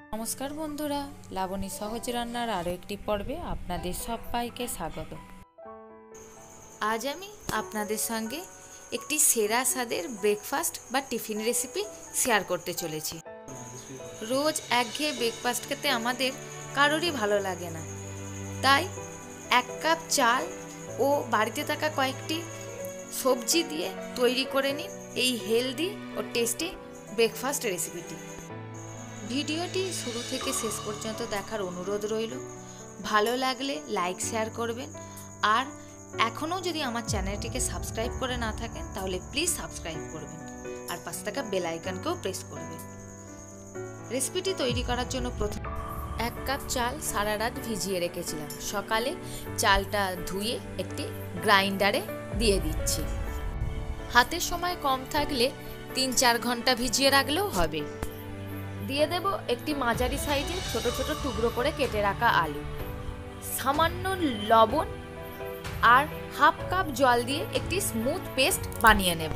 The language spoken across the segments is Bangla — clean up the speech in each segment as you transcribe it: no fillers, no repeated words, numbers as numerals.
নমস্কার বন্ধুরা, লাবণী সহজ রান্নার আরও একটি পর্বে আপনাদের সবাইকে স্বাগত। আজ আমি আপনাদের সঙ্গে একটি সেরা স্বাদের ব্রেকফাস্ট বা টিফিন রেসিপি শেয়ার করতে চলেছি। রোজ একঘেয়ে ব্রেকফাস্ট খেতে আমাদের কারোরই ভালো লাগে না, তাই 1 কাপ চাল ও বাড়িতে থাকা কয়েকটি সবজি দিয়ে তৈরি করে নিন এই হেলদি ও টেস্টি ব্রেকফাস্ট রেসিপিটি। ভিডিওটি শুরু থেকে শেষ পর্যন্ত দেখার অনুরোধ রইল। ভালো লাগলে লাইক শেয়ার করবেন, আর এখনও যদি আমার চ্যানেলটিকে সাবস্ক্রাইব করে না থাকেন তাহলে প্লিজ সাবস্ক্রাইব করবেন, আর পাশে থাকা বেল আইকনকেও প্রেস করবেন। রেসিপিটি তৈরি করার জন্য প্রথমে 1 কাপ চাল সারা রাত ভিজিয়ে রেখেছিলাম। সকালে চালটা ধুয়ে একটি গ্রাইন্ডারে দিয়ে দিচ্ছি। হাতের সময় কম থাকলে 3-4 ঘন্টা ভিজিয়ে রাখলেও হবে। দিয়ে দেব একটি মাঝারি সাইজে ছোট ছোট টুকরো করে কেটে রাখা আলু, সামান্য লবণ আর 1/2 কাপ জল দিয়ে একটি স্মুথ পেস্ট বানিয়ে নেব।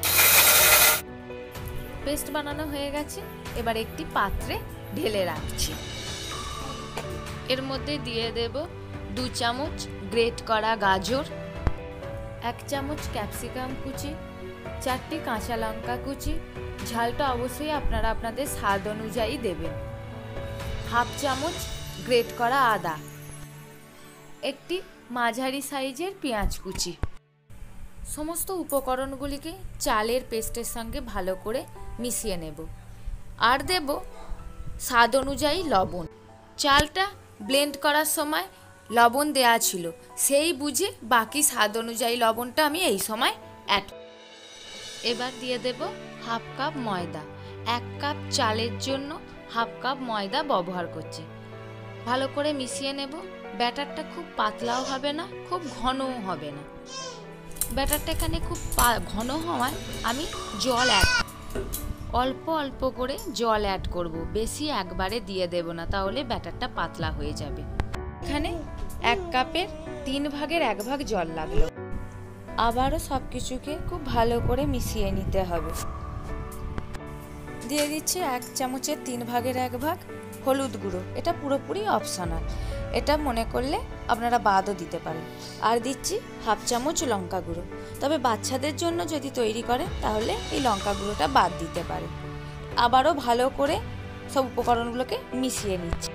পেস্ট বানানো হয়ে গেছে, এবার একটি পাত্রে ঢেলে রাখছি। এর মধ্যে দিয়ে দেব 2 চামচ গ্রেট করা গাজর, 1 চামচ ক্যাপসিকাম কুচি, 4টি কাঁচা লঙ্কা কুচি। ঝালটা অবশ্যই আপনারা আপনাদের স্বাদ অনুযায়ী দেবেন। 1/2 চামচ গ্রেট করা আদা, একটি মাঝারি সাইজের পেঁয়াজ কুচি। সমস্ত উপকরণগুলিকে চালের পেস্টের সঙ্গে ভালো করে মিশিয়ে নেব, আর দেব স্বাদ অনুযায়ী লবণ। চালটা ব্লেন্ড করার সময় লবণ দেয়া ছিল, সেই বুঝে বাকি স্বাদ অনুযায়ী লবণটা আমি এই সময় অ্যাড। এবার দিয়ে দেব 1/2 কাপ ময়দা। 1 কাপ চালের জন্য 1/2 কাপ ময়দা ব্যবহার করছি। ভালো করে মিশিয়ে নেব। ব্যাটারটা খুব পাতলাও হবে না, খুব ঘনও হবে না। ব্যাটারটা এখানে খুব ঘন হওয়ায় আমি জল অল্প অল্প করে জল অ্যাড করব, বেশি একবারে দিয়ে দেব না, তাহলে ব্যাটারটা পাতলা হয়ে যাবে। এখানে 1 কাপের 3 ভাগের 1 ভাগ জল লাগলো। আবারও সব কিছুকে খুব ভালো করে মিশিয়ে নিতে হবে। দিয়ে দিচ্ছি 1 চামচের 3 ভাগের 1 ভাগ হলুদ গুঁড়ো। এটা পুরোপুরি অপশনাল, এটা মনে করলে আপনারা বাদও দিতে পারেন। আর দিচ্ছি 1/2 চামচ লঙ্কা গুঁড়ো, তবে বাচ্চাদের জন্য যদি তৈরি করেন তাহলে এই লঙ্কা গুঁড়োটা বাদ দিতে পারেন। আবারও ভালো করে সব উপকরণগুলোকে মিশিয়ে নিচ্ছি।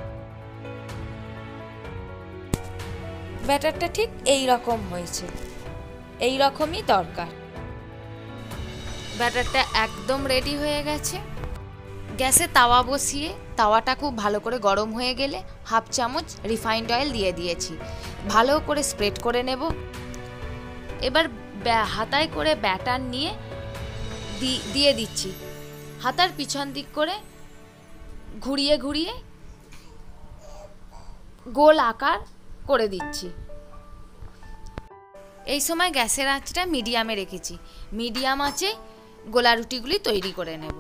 ব্যাটারটা ঠিক এই রকম হয়েছে, এই রকমই দরকার। ব্যাটারটা একদম রেডি হয়ে গেছে। গ্যাসে তাওয়া বসিয়ে তাওয়াটা খুব ভালো করে গরম হয়ে গেলে 1/2 চামচ রিফাইন্ড অয়েল দিয়ে দিয়েছি। ভালো করে স্প্রেড করে নেব। এবার হাতায় করে ব্যাটার নিয়ে দিয়ে দিচ্ছি। হাতার পিছন দিক করে ঘুরিয়ে ঘুরিয়ে গোল আকার করে দিচ্ছি। এই সময় গ্যাসের আঁচটা মিডিয়ামে রেখেছি। মিডিয়াম আঁচে গোলা রুটিগুলি তৈরি করে নেব।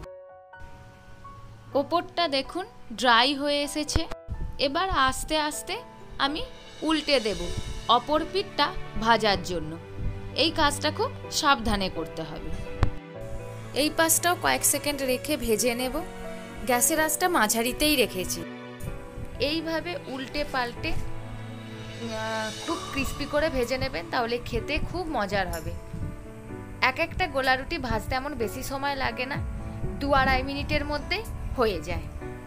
ওপরটা দেখুন ড্রাই হয়ে এসেছে। এবার আস্তে আস্তে আমি উল্টে দেব অপর পিঠটা ভাজার জন্য। এই কাজটা খুব সাবধানে করতে হবে। এই পাশটাও কয়েক সেকেন্ড রেখে ভেজে নেব। গ্যাসের আঁচটা মাঝারিতেই রেখেছি। এইভাবে উল্টে পাল্টে খুব ক্রিস্পি করে ভেজে নেবেন, তাহলে খেতে খুব মজার হবে। একটা গোলা রুটি ভাজতে এমন বেশি সময় লাগে না, 2-2.5 মিনিটের মধ্যে হয়ে যায়।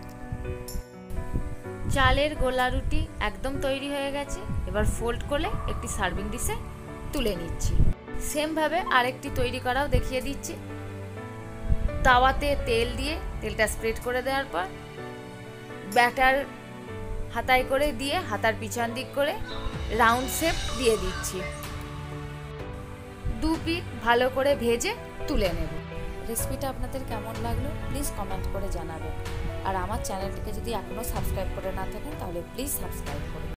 চালের গোলা রুটি একদম তৈরি হয়ে গেছে। এবার ফোল্ড করে একটি সার্ভিং ডিশে তুলে নিচ্ছি। সেমভাবে আরেকটি তৈরি করাও দেখিয়ে দিচ্ছি। তাওয়াতে তেল দিয়ে তেলটা স্প্রেড করে দেওয়ার পর ব্যাটার হাতায় করে দিয়ে হাতার পিছন দিক করে রাউন্ড শেপ দিয়ে দিচ্ছি। 2 পিঠ ভালো করে ভেজে তুলে নেব। রেসিপিটা আপনাদের কেমন লাগলো প্লিজ কমেন্ট করে জানাবেন, আর আমার চ্যানেলটিকে যদি এখনও সাবস্ক্রাইব করে না থাকেন তাহলে প্লিজ সাবস্ক্রাইব করুন।